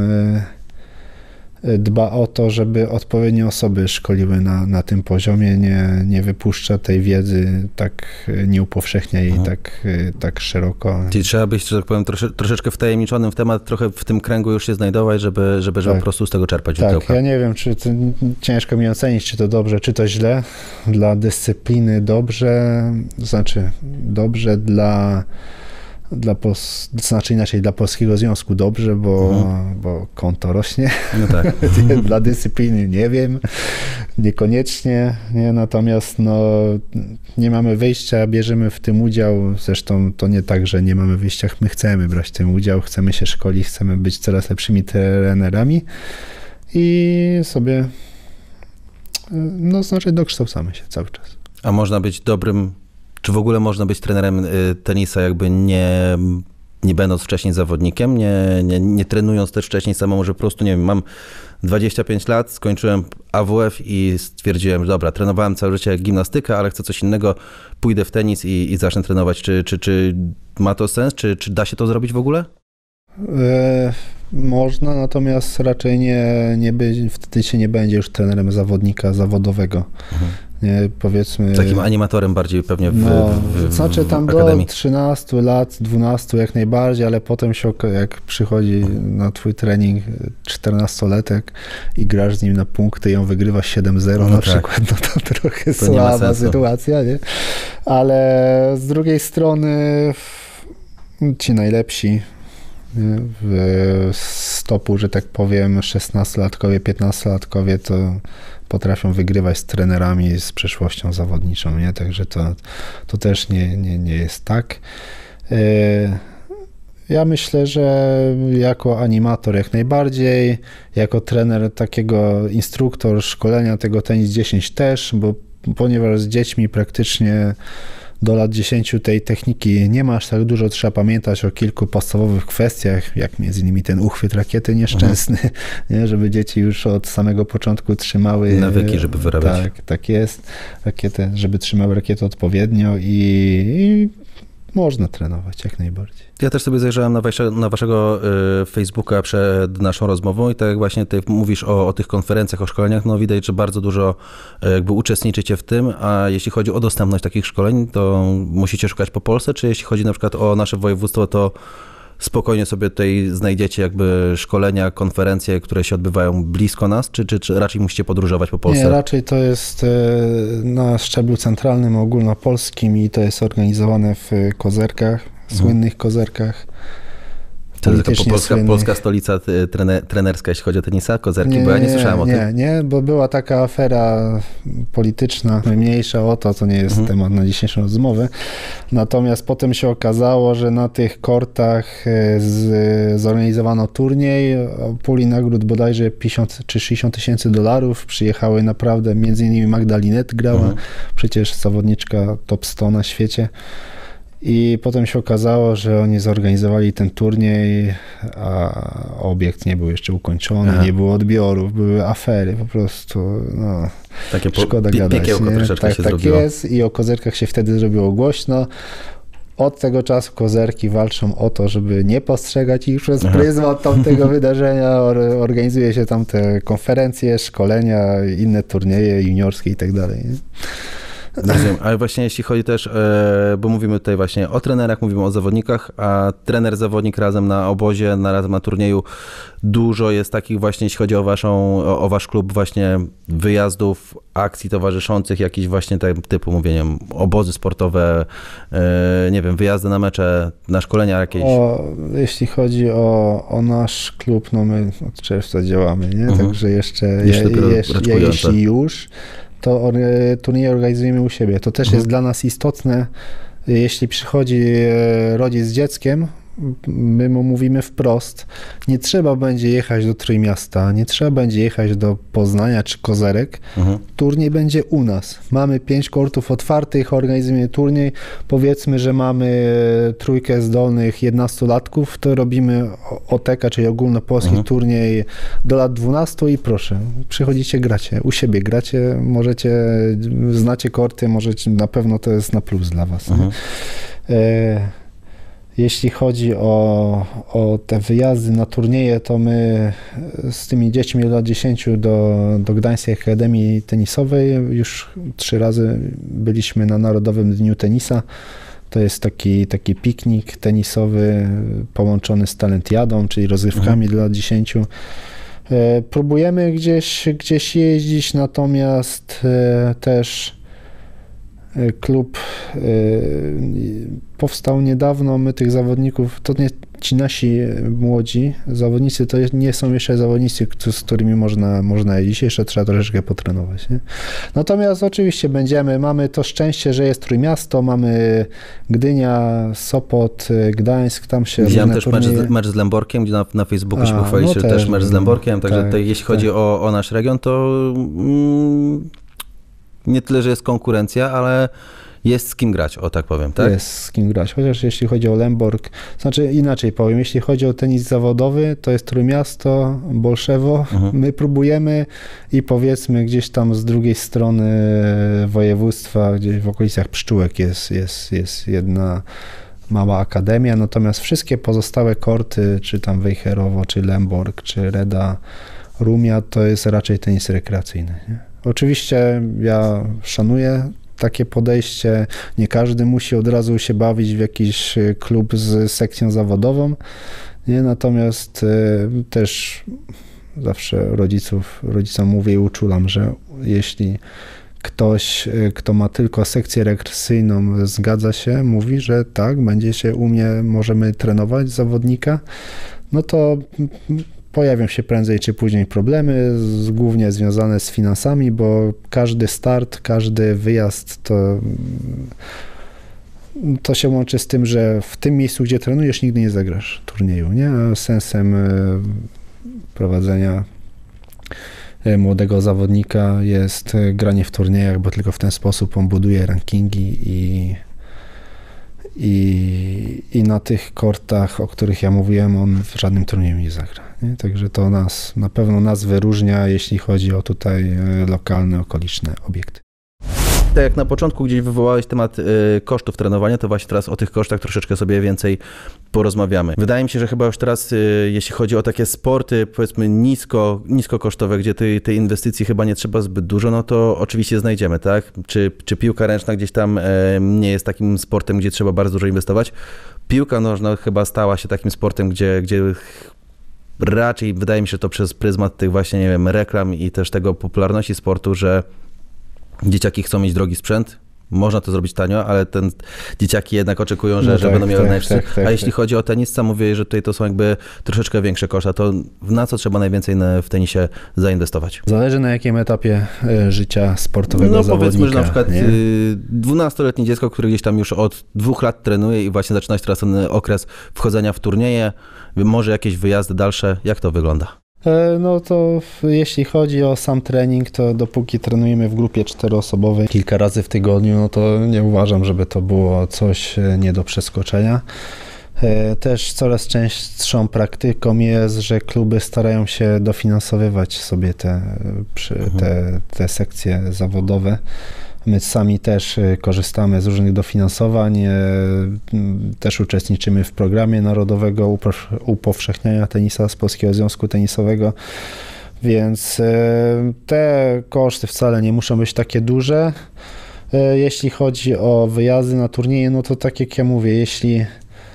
dba o to, żeby odpowiednie osoby szkoliły na, na tym poziomie, nie, nie wypuszcza tej wiedzy, tak nie upowszechnia jej mhm. tak, tak szeroko. Czyli trzeba być, że tak powiem, trosze, troszeczkę wtajemniczonym w temat, trochę w tym kręgu już się znajdować, żeby, żeby, żeby tak. po prostu z tego czerpać. Tak, źródełka. Ja nie wiem, czy to, ciężko mi ocenić, czy to dobrze, czy to źle. Dla dyscypliny dobrze, to znaczy dobrze dla Dla Pos- znaczy inaczej, dla Polskiego Związku dobrze, bo, mhm. bo konto rośnie. No tak. Dla dyscypliny nie wiem, niekoniecznie, nie? Natomiast no, nie mamy wyjścia, bierzemy w tym udział, zresztą to nie tak, że nie mamy wyjścia, my chcemy brać w tym udział, chcemy się szkolić, chcemy być coraz lepszymi trenerami i sobie, no znaczy dokształcamy się cały czas. A można być dobrym Czy w ogóle można być trenerem tenisa, jakby nie, nie będąc wcześniej zawodnikiem, nie, nie, nie trenując też wcześniej samemu, że po prostu, nie wiem, mam dwadzieścia pięć lat, skończyłem A W F i stwierdziłem, że dobra, trenowałem całe życie gimnastykę, ale chcę coś innego, pójdę w tenis i, i zacznę trenować. Czy, czy, czy ma to sens? Czy, czy da się to zrobić w ogóle? E, można, natomiast raczej nie, nie by, wtedy się nie będzie już trenerem zawodnika zawodowego. Mhm. Nie, powiedzmy... Takim animatorem bardziej pewnie w, no, w, w znaczy tam akademii. Do trzynastu lat, dwunastu jak najbardziej, ale potem się, jak przychodzi na twój trening czternastolatek i grasz z nim na punkty i on wygrywa siedem zero no na tak. przykład, no to trochę to słaba sytuacja, nie? Ale z drugiej strony ci najlepsi w stopu, że tak powiem, szesnastolatkowie, piętnastolatkowie to potrafią wygrywać z trenerami z przeszłością zawodniczą, nie? Także to, to też nie, nie, nie jest tak. Ja myślę, że jako animator jak najbardziej, jako trener takiego instruktor szkolenia tego Tenis dziesięć też, bo ponieważ z dziećmi praktycznie do lat dziesięciu tej techniki nie ma aż tak dużo, trzeba pamiętać o kilku podstawowych kwestiach, jak między innymi ten uchwyt rakiety nieszczęsny, mhm. nie, żeby dzieci już od samego początku trzymały... Nawyki, żeby wyrabiać. Tak, tak jest. Rakietę, żeby trzymały rakietę odpowiednio i, i można trenować jak najbardziej. Ja też sobie zajrzałem na, wasze, na waszego y, Facebooka przed naszą rozmową i tak jak właśnie ty mówisz o, o tych konferencjach, o szkoleniach, no widać, że bardzo dużo y, jakby uczestniczycie w tym, a jeśli chodzi o dostępność takich szkoleń, to musicie szukać po Polsce, czy jeśli chodzi na przykład o nasze województwo, to spokojnie sobie tutaj znajdziecie jakby szkolenia, konferencje, które się odbywają blisko nas, czy, czy, czy raczej musicie podróżować po Polsce? Nie, raczej to jest na szczeblu centralnym, ogólnopolskim i to jest organizowane w Kozerkach, słynnych Kozerkach. To jest taka politycznie polska, słynnych. polska stolica trener, trenerska, jeśli chodzi o tenisa, Kozerki, Nie, bo ja nie słyszałem o nie, tym. Nie, bo była taka afera polityczna, mniejsza o to, to nie jest Mhm. temat na dzisiejszą rozmowę. Natomiast potem się okazało, że na tych kortach z, zorganizowano turniej, o puli nagród bodajże pięćdziesiąt czy sześćdziesiąt tysięcy dolarów. Przyjechały naprawdę, między innymi Magda Linette grała, Mhm. przecież zawodniczka top sto na świecie. I potem się okazało, że oni zorganizowali ten turniej, a obiekt nie był jeszcze ukończony, Aha. nie było odbiorów, były afery, po prostu no, Takie po, szkoda pi, gadać. piekiełko Nie? troszeczkę Tak, się tak zrobiło. jest i o kozerkach się wtedy zrobiło głośno. Od tego czasu kozerki walczą o to, żeby nie postrzegać ich przez Aha. pryzmat tamtego wydarzenia. Or, organizuje się tam te konferencje, szkolenia, inne turnieje juniorskie i tak dalej. Nie? Rozumiem, ale właśnie jeśli chodzi też, e, bo mówimy tutaj właśnie o trenerach, mówimy o zawodnikach, a trener, zawodnik razem na obozie, na, razem na turnieju, dużo jest takich właśnie, jeśli chodzi o waszą, o, o wasz klub, właśnie wyjazdów, akcji towarzyszących, jakichś właśnie tak, typu, mówię, nie wiem, obozy sportowe, e, nie wiem, wyjazdy na mecze, na szkolenia jakieś. O, jeśli chodzi o, o nasz klub, no my od czerwca działamy, nie? Mhm. Także jeszcze, Jeszcze je, dopiero jeż, raczkujące. jeśli już, to or, turnieje organizujemy u siebie. To też Mhm. jest dla nas istotne, jeśli przychodzi e, rodzic z dzieckiem, my mu mówimy wprost, nie trzeba będzie jechać do Trójmiasta, nie trzeba będzie jechać do Poznania czy Kozerek, Mhm. turniej będzie u nas. Mamy pięć kortów otwartych, organizujemy turniej. Powiedzmy, że mamy trójkę zdolnych jedenastolatków, to robimy O T K, czyli ogólnopolski Mhm. turniej do lat dwunastu i proszę, przychodzicie, gracie, u siebie gracie, możecie, znacie korty, możecie, na pewno to jest na plus dla was. Mhm. E, Jeśli chodzi o, o te wyjazdy na turnieje, to my z tymi dziećmi od lat dziesięciu do, do Gdańskiej Akademii Tenisowej już trzy razy byliśmy na Narodowym Dniu Tenisa. To jest taki, taki piknik tenisowy połączony z talentiadą, czyli rozrywkami dla lat dziesięciu. E, próbujemy gdzieś, gdzieś jeździć, natomiast e, też klub y, powstał niedawno, my tych zawodników, to nie ci nasi młodzi zawodnicy, to nie są jeszcze zawodnicy, z którymi można, można jeździć, jeszcze trzeba troszeczkę potrenować. Nie? Natomiast oczywiście będziemy, mamy to szczęście, że jest Trójmiasto, mamy Gdynia, Sopot, Gdańsk, tam się Widziałem różne też mecz turnieje. z, mecz z Lęborkiem, gdzie na, na Facebooku się A, pochwaliście, no że też, też mecz z no, Lęborkiem, także tak, tutaj, jeśli tak. chodzi o, o nasz region, to mm, nie tyle, że jest konkurencja, ale jest z kim grać, o tak powiem, tak? Jest z kim grać, chociaż jeśli chodzi o Lęborg, znaczy inaczej powiem, jeśli chodzi o tenis zawodowy, to jest Trójmiasto, Bolszewo, Mhm. my próbujemy i powiedzmy gdzieś tam z drugiej strony województwa, gdzieś w okolicach Pszczółek jest, jest, jest jedna mała akademia, natomiast wszystkie pozostałe korty, czy tam Wejherowo, czy Lęborg, czy Reda, Rumia, to jest raczej tenis rekreacyjny. Nie? Oczywiście ja szanuję takie podejście, nie każdy musi od razu się bawić w jakiś klub z sekcją zawodową, nie? Natomiast y, też zawsze rodziców, rodzicom mówię i uczulam, że jeśli ktoś, y, kto ma tylko sekcję rekreacyjną, zgadza się, mówi, że tak, będzie się u mnie, możemy trenować zawodnika, no to pojawią się prędzej czy później problemy, z, głównie związane z finansami, bo każdy start, każdy wyjazd to, to się łączy z tym, że w tym miejscu, gdzie trenujesz, nigdy nie zagrasz turnieju, nie? A sensem y, prowadzenia y, młodego zawodnika jest y, granie w turniejach, bo tylko w ten sposób on buduje rankingi i I, I na tych kortach, o których ja mówiłem, on w żadnym turnieju nie zagra. Nie? Także to nas, na pewno nas wyróżnia, jeśli chodzi o tutaj lokalne, okoliczne obiekty. Tak jak na początku gdzieś wywołałeś temat y, kosztów trenowania, to właśnie teraz o tych kosztach troszeczkę sobie więcej porozmawiamy. Wydaje mi się, że chyba już teraz, y, jeśli chodzi o takie sporty, powiedzmy nisko, niskokosztowe, gdzie tej, tej inwestycji chyba nie trzeba zbyt dużo, no to oczywiście znajdziemy, tak? Czy, czy piłka ręczna gdzieś tam y, nie jest takim sportem, gdzie trzeba bardzo dużo inwestować? Piłka nożna chyba stała się takim sportem, gdzie, gdzie raczej wydaje mi się to przez pryzmat tych właśnie, nie wiem, reklam i też tego popularności sportu, że dzieciaki chcą mieć drogi sprzęt, można to zrobić tanio, ale ten dzieciaki jednak oczekują, że, No że tak, będą miały tak, najszybciej. tak, tak, A jeśli tak. chodzi o tenis, sam mówię, że tutaj to są jakby troszeczkę większe koszta, to na co trzeba najwięcej na, w tenisie zainwestować? Zależy na jakim etapie e, życia sportowego No zawodnika. powiedzmy, że na przykład nie? y, dwunastoletnie dziecko, które gdzieś tam już od dwóch lat trenuje i właśnie zaczyna się teraz ten okres wchodzenia w turnieje, może jakieś wyjazdy dalsze, jak to wygląda? E, No to w- jeśli chodzi o sam trening, to dopóki trenujemy w grupie czteroosobowej kilka razy w tygodniu, no to nie uważam, żeby to było coś e, nie do przeskoczenia. E, Też coraz częstszą praktyką jest, że kluby starają się dofinansowywać sobie te, przy, te, te sekcje zawodowe. My sami też e, korzystamy z różnych dofinansowań, e, m, też uczestniczymy w programie narodowego upow- upowszechniania tenisa z Polskiego Związku Tenisowego, więc e, te koszty wcale nie muszą być takie duże. E, Jeśli chodzi o wyjazdy na turnieje, no to tak jak ja mówię, jeśli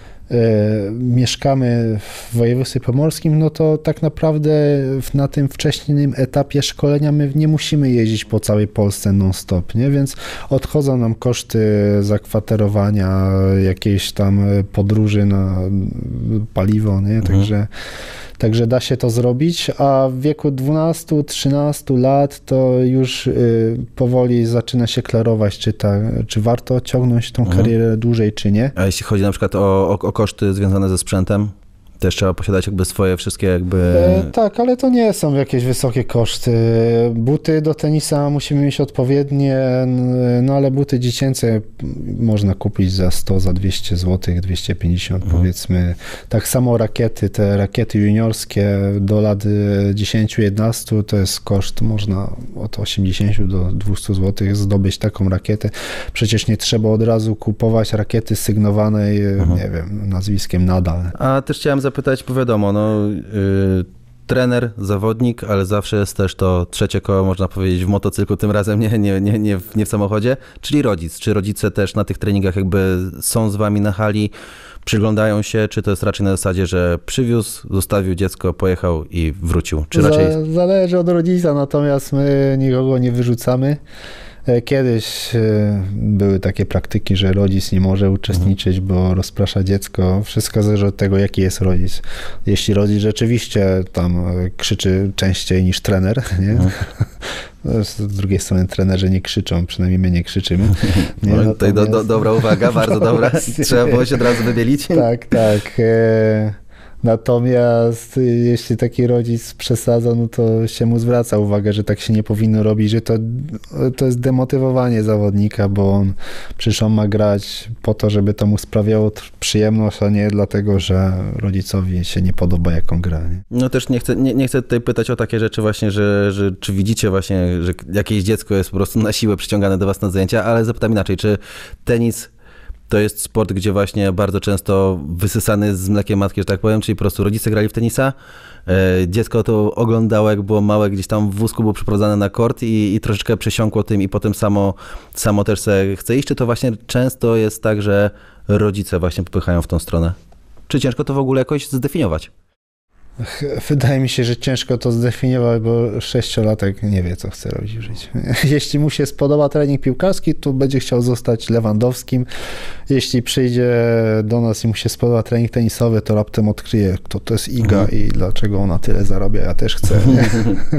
e, mieszkamy w województwie pomorskim, no to tak naprawdę w, na tym wcześniejszym etapie szkolenia my nie musimy jeździć po całej Polsce non-stop, nie? Więc odchodzą nam koszty zakwaterowania, jakiejś tam podróży na paliwo, nie? Także, także da się to zrobić, a w wieku dwunastu trzynastu lat to już y, powoli zaczyna się klarować, czy, ta, czy warto ciągnąć tą Mhm. karierę dłużej, czy nie. A jeśli chodzi na przykład o, o, o koszty związane ze sprzętem, też trzeba posiadać jakby swoje wszystkie jakby... E, tak, ale to nie są jakieś wysokie koszty. Buty do tenisa musimy mieć odpowiednie, n- no ale buty dziecięce można kupić za sto, za dwieście złotych, dwieście pięćdziesiąt Mhm. powiedzmy. Tak samo rakiety, te rakiety juniorskie do lat dziesięć jedenaście to jest koszt, można od osiemdziesiąt do dwieście złotych zdobyć taką rakietę. Przecież nie trzeba od razu kupować rakiety sygnowanej, Mhm. nie wiem, nazwiskiem Nadal. A też chciałem zapytać, bo wiadomo, no, yy, trener, zawodnik, ale zawsze jest też to trzecie koło, można powiedzieć, w motocyklu, tym razem nie, nie, nie, nie, w, nie w samochodzie, czyli rodzic. Czy rodzice też na tych treningach jakby są z wami na hali, przyglądają się, czy to jest raczej na zasadzie, że przywiózł, zostawił dziecko, pojechał i wrócił? Czy raczej... Za, zależy od rodzica, natomiast my nikogo nie wyrzucamy. E, Kiedyś e, były takie praktyki, że rodzic nie może uczestniczyć, bo rozprasza dziecko. Wszystko zależy od tego, jaki jest rodzic. Jeśli rodzic rzeczywiście tam e, krzyczy częściej niż trener, nie? Mhm. No, Z drugiej strony trenerzy nie krzyczą, przynajmniej my nie krzyczymy. Nie? No, tutaj do, do, Natomiast- dobra uwaga, bardzo dobra. Właśnie. Trzeba było się od razu wybielić. Tak, tak. E, Natomiast y, jeśli taki rodzic przesadza, no to się mu zwraca uwagę, że tak się nie powinno robić, że to, to jest demotywowanie zawodnika, bo on przecież on ma grać po to, żeby to mu sprawiało tr- przyjemność, a nie dlatego, że rodzicowi się nie podoba, jak on gra. Nie? No też nie chcę, nie, nie chcę tutaj pytać o takie rzeczy właśnie, że, że czy widzicie właśnie, że jakieś dziecko jest po prostu na siłę przyciągane do was na zajęcia, ale zapytam inaczej, czy tenis to jest sport, gdzie właśnie bardzo często wysysany z mlekiem matki, że tak powiem, czyli po prostu rodzice grali w tenisa, e, dziecko to oglądało, jak było małe, gdzieś tam w wózku było przyprowadzane na kort i, i troszeczkę przesiąkło tym i potem samo, samo też se chce iść, czy to właśnie często jest tak, że rodzice właśnie popychają w tą stronę? Czy ciężko to w ogóle jakoś zdefiniować? Ch- Wydaje mi się, że ciężko to zdefiniować, bo sześciolatek nie wie, co chce robić w życiu. Jeśli mu się spodoba trening piłkarski, to będzie chciał zostać Lewandowskim. Jeśli przyjdzie do nas i mu się spodoba trening tenisowy, to raptem odkryje, kto to jest Iga Mhm. i dlaczego ona tyle zarabia, ja też chcę. Nie?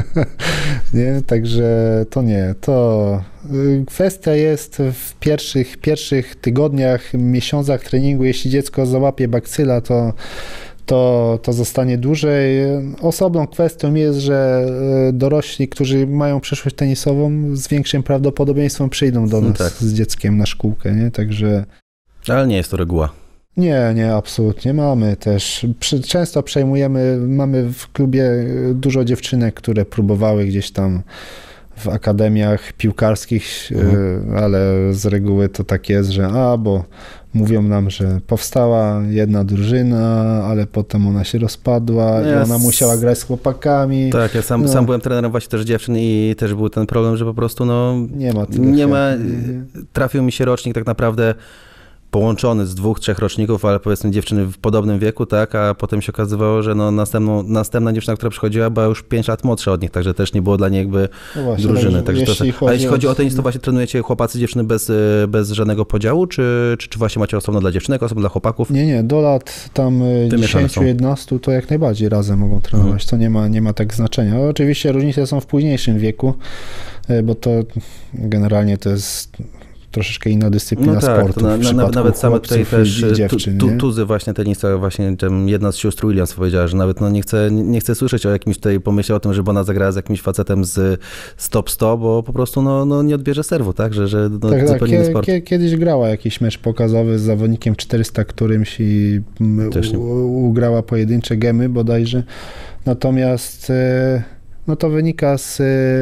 nie? Także to nie. To y, kwestia jest w pierwszych, pierwszych tygodniach, miesiącach treningu. Jeśli dziecko załapie bakcyla, to to, to zostanie dłużej. Osobną kwestią jest, że e, dorośli, którzy mają przyszłość tenisową, z większym prawdopodobieństwem przyjdą do No nas tak. z dzieckiem na szkółkę, nie? Także Ale nie jest to reguła. nie, nie, absolutnie. Mamy też, przy, często przejmujemy, mamy w klubie dużo dziewczynek, które próbowały gdzieś tam w akademiach piłkarskich, Mhm. e, ale z reguły to tak jest, że a, bo mówią nam, że powstała jedna drużyna, ale potem ona się rozpadła i Yes. ona musiała grać z chłopakami. Tak, ja sam, No. sam byłem trenerem właśnie też dziewczyn i też był ten problem, że po prostu no Nie ma tyle nie ma, chętnych, nie? trafił mi się rocznik tak naprawdę połączony z dwóch, trzech roczników, ale powiedzmy dziewczyny w podobnym wieku, tak, a potem się okazywało, że no następną, następna dziewczyna, która przychodziła, była już pięć lat młodsza od nich, także też nie było dla niej jakby no właśnie, drużyny. Także jeśli to, a jeśli chodzi o tenis, to właśnie trenujecie chłopacy, dziewczyny bez, bez żadnego podziału, czy, czy, czy właśnie macie osobno dla dziewczynek, osobno dla chłopaków? Nie, nie, do lat tam dziesięć jedenaście to jak najbardziej razem mogą trenować, mhm. to nie ma, nie ma tak znaczenia. Oczywiście różnice są w późniejszym wieku, bo to generalnie to jest troszeczkę inna dyscyplina no tak, sportu. Na, na, nawet same tutaj też dziewczyn, tu, tu, tuzy właśnie tenisa, właśnie tam jedna z sióstr Williams powiedziała, że nawet no nie chce, nie chce słyszeć o jakimś tutaj pomyśle o tym, żeby ona zagrała z jakimś facetem z stop sto, bo po prostu no, no nie odbierze serwu, tak? Że, że no, tak, zupełnie tak. inny sport. Kiedyś grała jakiś mecz pokazowy z zawodnikiem czterysta którymś i u, ugrała pojedyncze gemy bodajże. Natomiast no to wynika z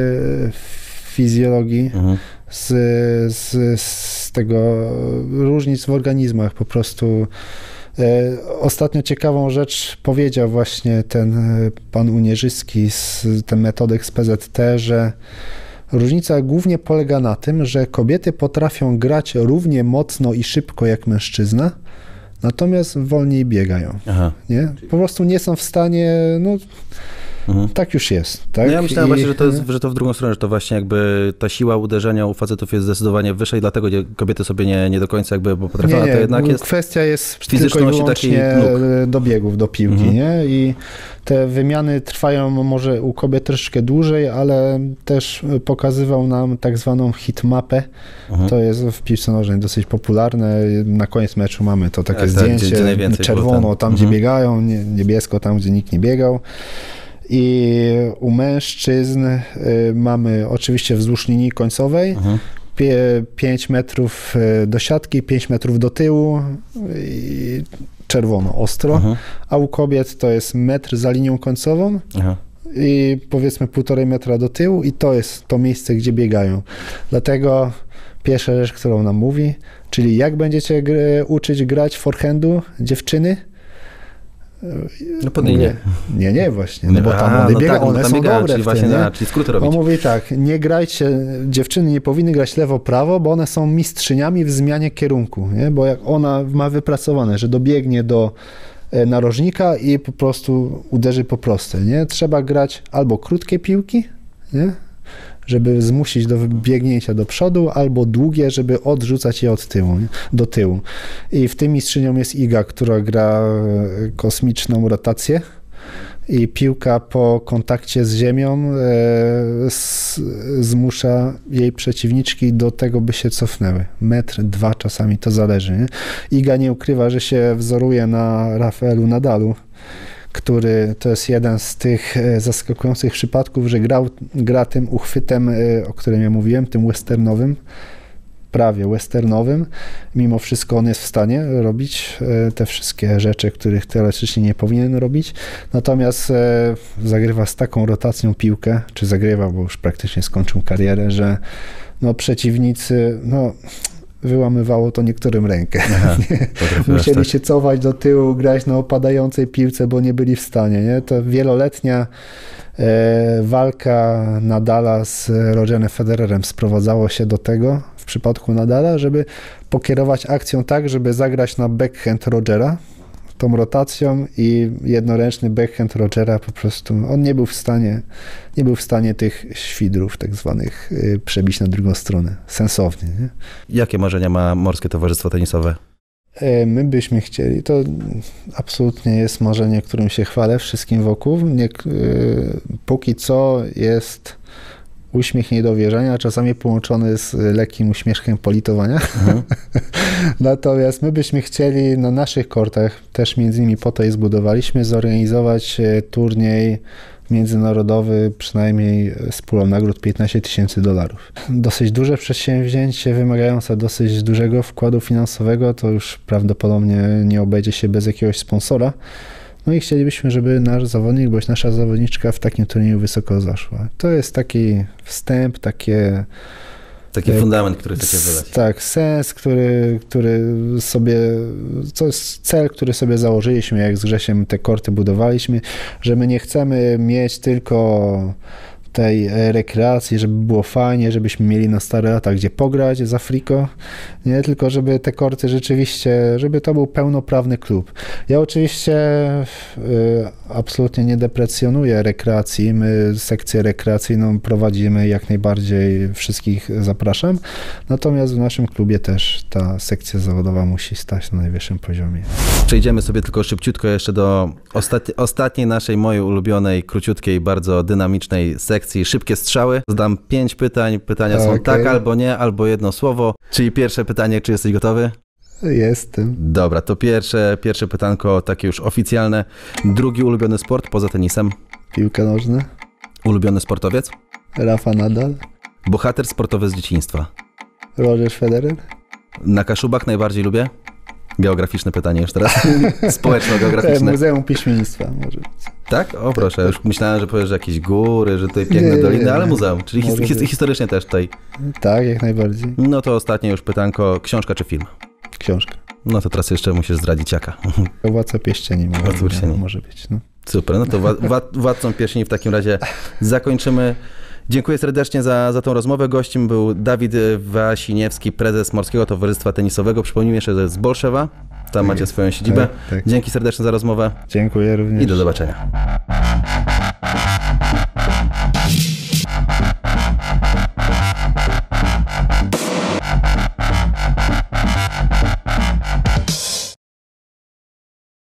fizjologii, mhm. z, z, z tego różnic w organizmach po prostu. E, ostatnio ciekawą rzecz powiedział właśnie ten pan Unierzyski, z, ten metodyk z P Z T, że różnica głównie polega na tym, że kobiety potrafią grać równie mocno i szybko jak mężczyzna, natomiast wolniej biegają. Aha. Nie? Po prostu nie są w stanie, no mhm. tak już jest. Tak? No ja myślałem I... właśnie, że to, jest, że to w drugą stronę, że to właśnie jakby ta siła uderzenia u facetów jest zdecydowanie wyższa i dlatego kobiety sobie nie, nie do końca jakby potrafią, nie, nie, a to jednak jest kwestia jest tylko i wyłącznie do biegów, do piłki, mhm. nie? I te wymiany trwają może u kobiet troszeczkę dłużej, ale też pokazywał nam tak zwaną hitmapę. Mhm. To jest w piłce nożnej dosyć popularne. Na koniec meczu mamy to takie tak, zdjęcie, tak, gdzie, gdzie czerwono tam, gdzie mhm. biegają, niebiesko tam, gdzie nikt nie biegał. I u mężczyzn y, mamy oczywiście wzdłuż linii końcowej mhm. pięć metrów do siatki, pięć metrów do tyłu i czerwono, ostro, mhm. a u kobiet to jest metr za linią końcową Aha. i powiedzmy półtorej metra do tyłu i to jest to miejsce, gdzie biegają. Dlatego pierwsza rzecz, którą nam mówi, czyli jak będziecie gry, uczyć grać forehandu dziewczyny, no pod nie. Nie, nie właśnie, no bo tam one, no biega, tak, one tam są biega, dobre czyli w właśnie tym, na, czyli skróty robić. On mówi tak, nie grajcie, dziewczyny nie powinny grać lewo-prawo, bo one są mistrzyniami w zmianie kierunku, nie? Bo jak ona ma wypracowane, że dobiegnie do narożnika i po prostu uderzy po prostej, nie? Trzeba grać albo krótkie piłki, nie? Żeby zmusić do biegnięcia do przodu, albo długie, żeby odrzucać je od tyłu, nie? Do tyłu. I w tym mistrzynią jest Iga, która gra kosmiczną rotację i piłka po kontakcie z ziemią e, s, zmusza jej przeciwniczki do tego, by się cofnęły. Metr, dwa czasami, to zależy. Nie? Iga nie ukrywa, że się wzoruje na Rafaelu Nadalu, który to jest jeden z tych zaskakujących przypadków, że grał, gra tym uchwytem, o którym ja mówiłem, tym westernowym, prawie westernowym. Mimo wszystko on jest w stanie robić te wszystkie rzeczy, których teoretycznie nie powinien robić. Natomiast zagrywa z taką rotacją piłkę, czy zagrywa, bo już praktycznie skończył karierę, że no przeciwnicy, no wyłamywało to niektórym rękę. Aha, musieli tak. się cofać do tyłu, grać na opadającej piłce, bo nie byli w stanie. Nie? To wieloletnia e, walka Nadala z Rogerem Federerem sprowadzało się do tego, w przypadku Nadala, żeby pokierować akcją tak, żeby zagrać na backhand Rogera, tą rotacją i jednoręczny backhand Rogera po prostu, on nie był w stanie, nie był w stanie tych świdrów tak zwanych y, przebić na drugą stronę. Sensownie. Nie? Jakie marzenia ma Morskie Towarzystwo Tenisowe? Y, my byśmy chcieli, to absolutnie jest marzenie, którym się chwalę wszystkim wokół. Nie, y, póki co jest uśmiech niedowierzania, czasami połączony z lekkim uśmieszkiem politowania. Mhm. Natomiast my byśmy chcieli na naszych kortach, też między innymi po to je zbudowaliśmy, zorganizować turniej międzynarodowy, przynajmniej z pulą nagród piętnaście tysięcy dolarów. Dosyć duże przedsięwzięcie, wymagające dosyć dużego wkładu finansowego, to już prawdopodobnie nie obejdzie się bez jakiegoś sponsora. No i chcielibyśmy, żeby nasz zawodnik, bądź nasza zawodniczka w takim turnieju wysoko zaszła. To jest taki wstęp, takie... Taki jak, fundament, który chcecie wydać. Tak, sens, który, który sobie, to jest cel, który sobie założyliśmy, jak z Grzesiem te korty budowaliśmy, że my nie chcemy mieć tylko tej e, rekreacji, żeby było fajnie, żebyśmy mieli na stare lata gdzie pograć z Afriko, nie tylko żeby te korty rzeczywiście, żeby to był pełnoprawny klub. Ja oczywiście y, absolutnie nie deprecjonuję rekreacji, my sekcję rekreacyjną prowadzimy jak najbardziej, wszystkich zapraszam, natomiast w naszym klubie też ta sekcja zawodowa musi stać na najwyższym poziomie. Przejdziemy sobie tylko szybciutko jeszcze do ostatni, ostatniej naszej, mojej ulubionej, króciutkiej, bardzo dynamicznej sekcji Szybkie strzały. Zadam pięć pytań. Pytania są Okay. tak albo nie, albo jedno słowo. Czyli pierwsze pytanie, czy jesteś gotowy? Jestem. Dobra, to pierwsze, pierwsze pytanko takie już oficjalne. Drugi ulubiony sport poza tenisem? Piłka nożna. Ulubiony sportowiec? Rafa Nadal. Bohater sportowy z dzieciństwa? Roger Federer. Na Kaszubach najbardziej lubię? Geograficzne pytanie już teraz. Społeczno-geograficzne. Muzeum Piśmieństwa może być. Tak? O proszę, już myślałem, że powiesz, że jakieś góry, że tutaj piękne Nie, doliny, nie, ale nie. muzeum, czyli his- Może his- być. historycznie też tutaj. Tak, jak najbardziej. No to ostatnie już pytanko, książka czy film? Książka. No to teraz jeszcze musisz zdradzić jaka. Władca Pierścieni może, Władca Pierścieni. może być. No. Super, no to wła- wła- Władcą Pierścieni w takim razie zakończymy. Dziękuję serdecznie za, za tą rozmowę. Gościem był Dawid Wasiniewski, prezes Morskiego Towarzystwa Tenisowego. Przypomnijmy jeszcze, że z Bolszewa. Tam macie swoją siedzibę. Tak, tak. Dzięki serdecznie za rozmowę Dziękuję również. i do zobaczenia.